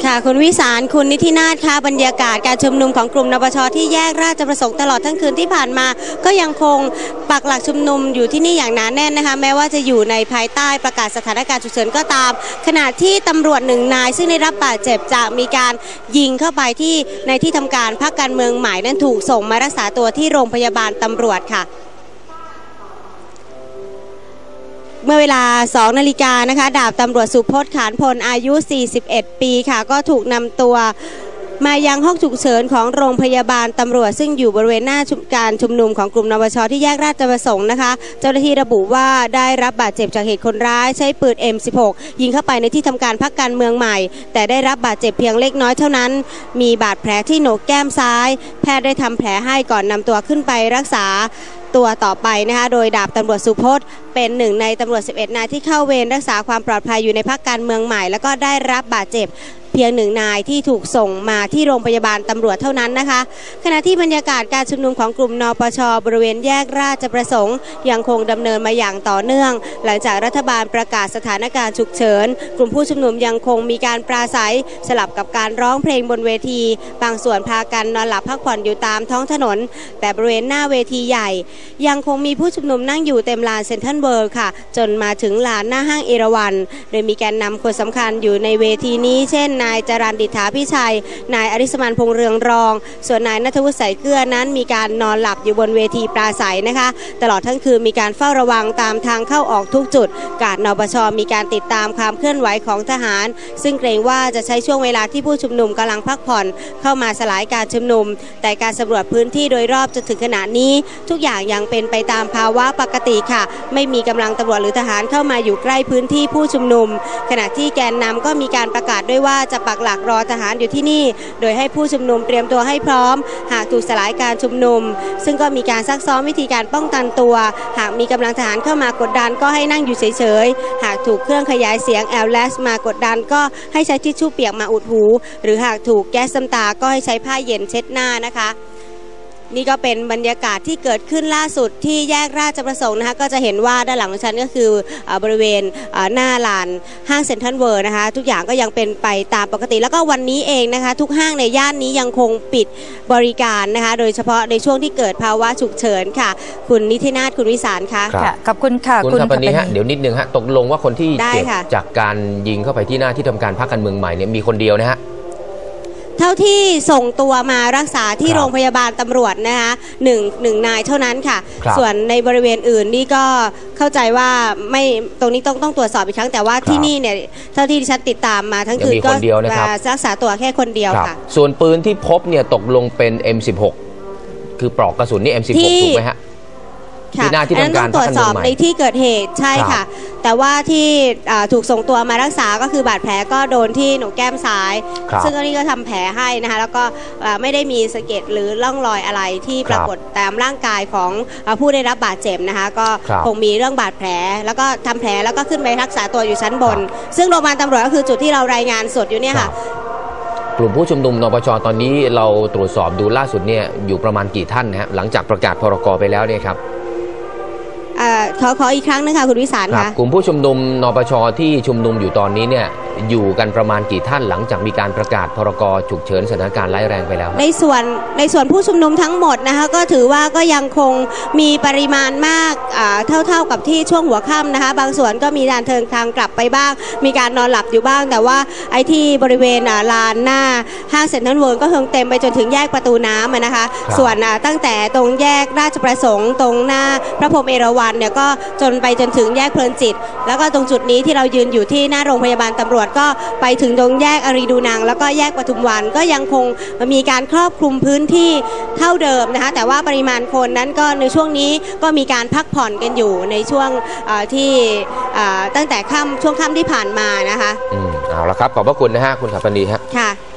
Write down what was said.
ค่ะคุณวิสารคุณนิตินาถค่ะบรรยากาศการชุมนุมของกลุ่มนปช.ที่แยกราชประสงค์ตลอดทั้งคืนที่ผ่านมาก็ยังคงปักหลักชุมนุมอยู่ที่นี่อย่างหนาแน่นนะคะแม้ว่าจะอยู่ในภายใต้ประกาศสถานการณ์ฉุกเฉินก็ตามขณะที่ตำรวจ1 นายซึ่งได้รับบาดเจ็บจากมีการยิงเข้าไปที่ในที่ทำการพรรคการเมืองใหม่นั้นถูกส่งมารักษาตัวที่โรงพยาบาลตำรวจค่ะเมื่อเวลา 2 นาฬิกานะคะดาบตำรวจสุพจน์ขานพลอายุ 41 ปีค่ะก็ถูกนำตัวมายังห้องฉุกเฉินของโรงพยาบาลตำรวจซึ่งอยู่บริเวณหน้าการชุมนุมของกลุ่มนปช.ที่แยกราชประสงค์นะคะเจ้าหน้าที่ระบุว่าได้รับบาดเจ็บจากเหตุคนร้ายใช้ปืน M16 ยิงเข้าไปในที่ทำการพรรคการเมืองใหม่แต่ได้รับบาดเจ็บเพียงเล็กน้อยเท่านั้นมีบาดแผลที่โหนกแก้มซ้ายแพทย์ได้ทำแผลให้ก่อนนำตัวขึ้นไปรักษาตัวต่อไปนะคะโดยดาบตำรวจสุพจน์เป็นหนึ่งในตำรวจ11 นายที่เข้าเวรรักษาความปลอดภัยอยู่ในพรรคการเมืองใหม่แล้วก็ได้รับบาดเจ็บเพียง1 นายที่ถูกส่งมาที่โรงพยาบาลตำรวจเท่านั้นนะคะขณะที่บรรยากาศการชุมนุมของกลุ่มนปช.บริเวณแยกราชประสงค์ยังคงดำเนินมาอย่างต่อเนื่องหลังจากรัฐบาลประกาศสถานการณ์ฉุกเฉินกลุ่มผู้ชุมนุมยังคงมีการปราศัยสลับกับการร้องเพลงบนเวทีบางส่วนพากันนอนหลับพักผ่อนอยู่ตามท้องถนนแต่บริเวณหน้าเวทีใหญ่ยังคงมีผู้ชุมนุมนั่งอยู่เต็มลานเซ็นทรัลเวิลด์ค่ะจนมาถึงลานหน้าห้างเอราวัณโดยมีแกนนำคนสำคัญอยู่ในเวทีนี้เช่นนายจรัญดิษฐาพิชัยนายอริสมันพงษ์เรืองรองส่วนนายณัฐวุฒิสายเกลือนั้นมีการนอนหลับอยู่บนเวทีปราศัยนะคะตลอดทั้งคืนมีการเฝ้าระวังตามทางเข้าออกทุกจุดการนปช.มีการติดตามความเคลื่อนไหวของทหารซึ่งเกรงว่าจะใช้ช่วงเวลาที่ผู้ชุมนุมกำลังพักผ่อนเข้ามาสลายการชุมนุมแต่การสำรวจพื้นที่โดยรอบจนถึงขณะนี้ทุกอย่างยังเป็นไปตามภาวะปกติค่ะไม่มีกำลังตำรวจหรือทหารเข้ามาอยู่ใกล้พื้นที่ผู้ชุมนุมขณะที่แกนนำก็มีการประกาศด้วยว่าจะปักหลักรอทหารอยู่ที่นี่โดยให้ผู้ชุมนุมเตรียมตัวให้พร้อมหากถูกสลายการชุมนุมซึ่งก็มีการซักซ้อมวิธีการป้องกันตัวหากมีกำลังทหารเข้ามากดดันก็ให้นั่งอยู่เฉยๆหากถูกเครื่องขยายเสียงแอลแลสมากดดันก็ให้ใช้ทิชชู่เปียกมาอุดหูหรือหากถูกแก๊สน้ำตาก็ให้ใช้ผ้าเย็นเช็ดหน้านะคะนี่ก็เป็นบรรยากาศที่เกิดขึ้นล่าสุดที่แยกราชประสงค์นะคะก็จะเห็นว่าด้านหลังของฉันก็คือบริเวณหน้าลานห้างเซ็นทรัลเวิลด์นะคะทุกอย่างก็ยังเป็นไปตามปกติแล้วก็วันนี้เองนะคะทุกห้างในย่านนี้ยังคงปิดบริการนะคะโดยเฉพาะในช่วงที่เกิดภาวะฉุกเฉินค่ะคุณนิตินาถคุณวิสารค่ะขอบคุณค่ะคุณครับวันนี้ฮะเดี๋ยวนิดนึงฮะตกลงว่าคนที่เจ็บจากการยิงเข้าไปที่หน้าที่ทำการพรรคการเมืองใหม่เนี่ยมีคนเดียวนะฮะเท่าที่ส่งตัวมารักษาที่โรงพยาบาลตำรวจนะคะหนึ่งนายเท่านั้นค่ะส่วนในบริเวณอื่นนี่ก็เข้าใจว่าไม่ตรงนี้ต้องตรวจสอบอีกครั้งแต่ว่าที่นี่เนี่ยเท่าที่ดิฉันติดตามมาทั้งคืนก็รักษาตัวแค่คนเดียวค่ะส่วนปืนที่พบเนี่ยตกลงเป็น M16 คือปลอกกระสุนนี่ M16 ถูกไหมฮะที่หน้าที่ทำการตรวจสอบในที่เกิดเหตุใช่ค่ะแต่ว่าที่ถูกส่งตัวมารักษาก็คือบาดแผลก็โดนที่โหนกแก้มซ้ายซึ่งนี่ก็ทำแผลให้นะคะแล้วก็ไม่ได้มีสะเก็ดหรือร่องรอยอะไรที่ปรากฏตามร่างกายของผู้ได้รับบาดเจ็บนะคะก็คงมีเรื่องบาดแผลแล้วก็ทำแผลแล้วก็ขึ้นไปรักษาตัวอยู่ชั้นบนซึ่งโรงพยาบาลตำรวจก็คือจุดที่เรารายงานสดอยู่เนี่ยค่ะกลุ่มผู้ชุมนุมนปช.ตอนนี้เราตรวจสอบดูล่าสุดเนี่ยอยู่ประมาณกี่ท่านนะฮะหลังจากประกาศพรก.ไปแล้วเนี่ยครับขออีกครั้งนะคะคุณวิสารค่ะกลุ่มผู้ชุมนุมนปช.ที่ชุมนุมอยู่ตอนนี้เนี่ยอยู่กันประมาณกี่ท่านหลังจากมีการประกาศพรก.ฉุกเฉินสถานการณ์ร้ายแรงไปแล้วในส่วนผู้ชุมนุมทั้งหมดนะคะก็ถือว่าก็ยังคงมีปริมาณมากเท่ากับที่ช่วงหัวค่ำนะคะบางส่วนก็มีการเดินทางกลับไปบ้างมีการนอนหลับอยู่บ้างแต่ว่าไอ้ที่บริเวณลานหน้าห้างเซ็นทรัลเวิลด์ก็คงเต็มไปจนถึงแยกประตูน้ำนะคะส่วนตั้งแต่ตรงแยกราชประสงค์ตรงหน้าพระพรหมเอราวัณเนี่ยก็จนไปจนถึงแยกเพลินจิตแล้วก็ตรงจุดนี้ที่เรายืนอยู่ที่หน้าโรงพยาบาลตำรวจก็ไปถึงตรงแยกอารีดูนังแล้วก็แยกปทุมวันก็ยังคงมีการครอบคลุมพื้นที่เท่าเดิมนะคะแต่ว่าปริมาณคนนั้นก็ในช่วงนี้ก็มีการพักผ่อนกันอยู่ในช่วงที่ตั้งแต่ช่วงค่ำที่ผ่านมานะคะเอาละครับขอบพระคุณนะฮะคุณขับปณีฮะค่ะ